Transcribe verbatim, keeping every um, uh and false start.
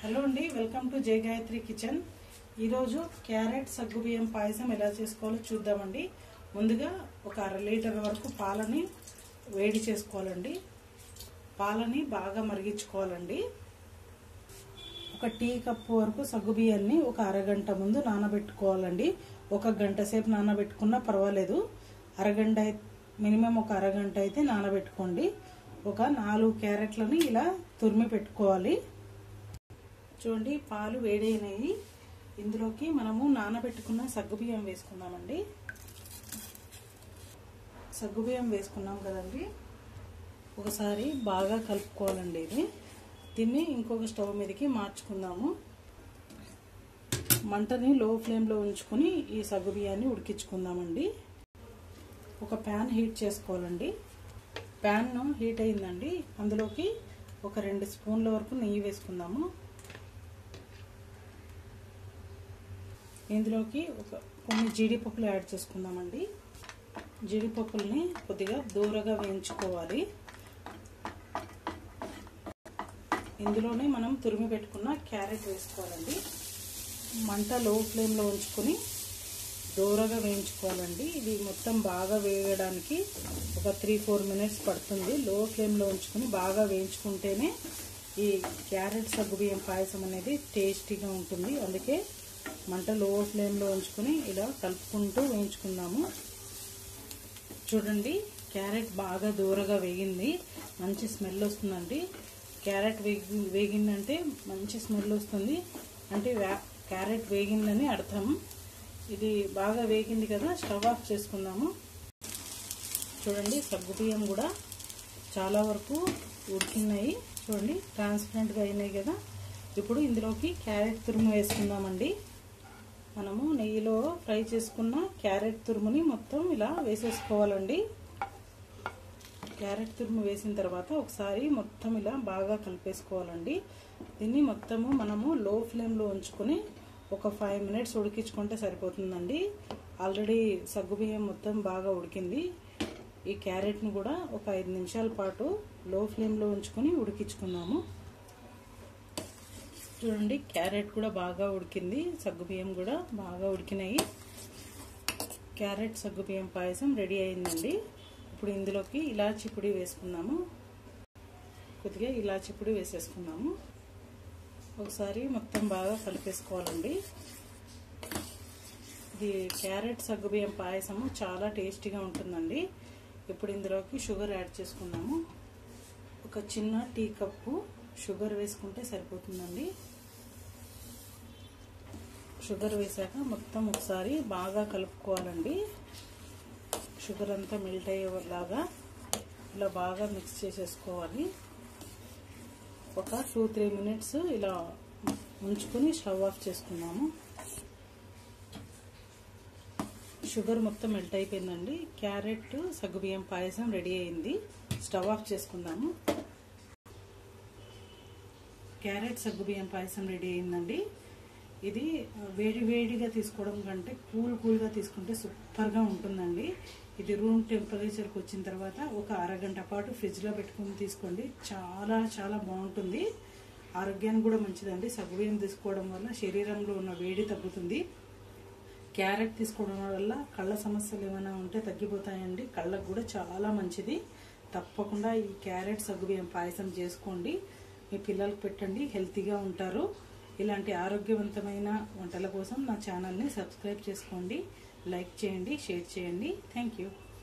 Hello అండి, welcome to జై Gayatri kitchen. ఈరోజు క్యారెట్ సగ్గుబియ్యం పాయసం ఎలా చేసుకోవాలో చూద్దామండి. ముందుగా ఒక అర లీటర్ వరకు పాలని వేడి చేసుకోవాలండి. పాలని బాగా మరిగించుకోవాలండి. ఒక టీ కప్పు వరకు సగ్గుబియ్యాన్ని ఒక అరగంట ముందు నానబెట్టుకోవాలండి. ఒక గంట సేపు నానబెట్టుకున్నా పర్వాలేదు. అరగంట మినిమం ఒక అరగంట అయితే నానబెట్టుకోండి. ఒక నాలుగు క్యారెట్లని ఇలా తురిమి పెట్టుకోవాలి. చూడండి, పాలు వేడైనాయి. ఇందులోకి మనము నానబెట్టుకున్న సగ్గుబియ్యం వేసుకుందామండి. సగ్గుబియ్యం వేసుకున్నాం కదండి, ఒకసారి బాగా కలుపుకోవాలండి. ఇది దీన్ని ఇంకొక స్టవ్ మీదకి మార్చుకుందాము. మంటని లో ఫ్లేమ్లో ఉంచుకొని ఈ సగ్గుబియ్యాన్ని ఉడికించుకుందామండి. ఒక ప్యాన్ హీట్ చేసుకోవాలండి. ప్యాన్ హీట్ అయిందండి. అందులోకి ఒక రెండు స్పూన్ల వరకు నెయ్యి వేసుకుందాము. ఇందులోకి ఒక కొన్ని జీడిపప్పులు యాడ్ చేసుకుందామండి. జీడిపప్పుల్ని కొద్దిగా దూరగా వేయించుకోవాలి. ఇందులోనే మనం తురిమి పెట్టుకున్న క్యారెట్ వేసుకోవాలండి. మంట లో ఫ్లేమ్లో ఉంచుకొని దూరగా వేయించుకోవాలండి. ఇది మొత్తం బాగా వేయడానికి ఒక త్రీ ఫోర్ మినిట్స్ పడుతుంది. లో ఫ్లేమ్లో ఉంచుకొని బాగా వేయించుకుంటేనే ఈ క్యారెట్ సగ్గుబియ్యం పాయసం అనేది టేస్టీగా ఉంటుంది. అందుకే మంట లో ఫ్లేమ్లో ఉంచుకొని ఇలా కలుపుకుంటూ వేయించుకుందాము. చూడండి, క్యారెట్ బాగా దూరగా వేగింది. మంచి స్మెల్ వస్తుందండి. క్యారెట్ వేగి వేగిందంటే మంచి స్మెల్ వస్తుంది. అంటే క్యారెట్ వేగిందని అర్థం. ఇది బాగా వేగింది కదా, స్టవ్ ఆఫ్ చేసుకుందాము. చూడండి, సగ్గుబియ్యం కూడా చాలా వరకు ఉడికినాయి. చూడండి, ట్రాన్స్పరెంట్గా అయినాయి కదా. ఇప్పుడు ఇందులోకి క్యారెట్ తురుము వేసుకుందామండి. మనము నెయ్యిలో ఫ్రై చేసుకున్న క్యారెట్ తురుముని మొత్తం ఇలా వేసేసుకోవాలండి. క్యారెట్ తురుము వేసిన తర్వాత ఒకసారి మొత్తం ఇలా బాగా కలిపేసుకోవాలండి. దీన్ని మొత్తము మనము లో ఫ్లేమ్లో ఉంచుకొని ఒక ఫైవ్ మినిట్స్ ఉడికించుకుంటే సరిపోతుందండి. ఆల్రెడీ సగ్గుబియ్యం మొత్తం బాగా ఉడికింది. ఈ క్యారెట్ని కూడా ఒక ఐదు నిమిషాల పాటు లో ఫ్లేమ్లో ఉంచుకొని ఉడికించుకుందాము. చూడండి, క్యారెట్ కూడా బాగా ఉడికింది. సగ్గుబియ్యం కూడా బాగా ఉడికినాయి. క్యారెట్ సగ్గుబియ్యం పాయసం రెడీ అయిందండి. ఇప్పుడు ఇందులోకి ఇలాచి పొడి వేసుకుందాము. కొద్దిగా ఇలాచి పొడి వేసేసుకుందాము. ఒకసారి మొత్తం బాగా కలిపేసుకోవాలండి. ఇది క్యారెట్ సగ్గుబియ్యం పాయసము చాలా టేస్టీగా ఉంటుందండి. ఇప్పుడు ఇందులోకి షుగర్ యాడ్ చేసుకుందాము. ఒక చిన్న టీ కప్పు షుగర్ వేసుకుంటే సరిపోతుందండి. షుగర్ వేసాక మొత్తం ఒకసారి బాగా కలుపుకోవాలండి. షుగర్ అంతా మెల్ట్ అయ్యేలాగా ఇలా బాగా మిక్స్ చేసేసుకోవాలి. ఒక టూ త్రీ మినిట్స్ ఇలా ఉంచుకొని స్టవ్ ఆఫ్ చేసుకున్నాము. షుగర్ మొత్తం మెల్ట్ అయిపోయిందండి. క్యారెట్ సగ్గుబియ్యం పాయసం రెడీ అయింది. స్టవ్ ఆఫ్ చేసుకుందాము. క్యారెట్ సగ్గుబియ్యం పాయసం రెడీ అయిందండి. ఇది వేడి వేడిగా తీసుకోవడం కంటే కూల్ కూల్గా తీసుకుంటే సూపర్గా ఉంటుందండి. ఇది రూమ్ టెంపరేచర్కి వచ్చిన తర్వాత ఒక అరగంట పాటు ఫ్రిడ్జ్లో పెట్టుకుని తీసుకోండి. చాలా చాలా బాగుంటుంది. ఆరోగ్యానికి కూడా మంచిదండి. సగ్గుబియ్యం తీసుకోవడం వల్ల శరీరంలో ఉన్న వేడి తగ్గుతుంది. క్యారెట్ తీసుకోవడం వల్ల కళ్ళ సమస్యలు ఏమైనా ఉంటే తగ్గిపోతాయండి. కళ్ళకు కూడా చాలా మంచిది. తప్పకుండా ఈ క్యారెట్ సగ్గుబియ్యం పాయసం చేసుకోండి. మీ పిల్లలకు పెట్టండి, హెల్తీగా ఉంటారు. ఇలాంటి ఆరోగ్యవంతమైన వంటల కోసం నా ఛానల్ని సబ్స్క్రైబ్ చేసుకోండి, లైక్ చేయండి, షేర్ చేయండి. Thank you.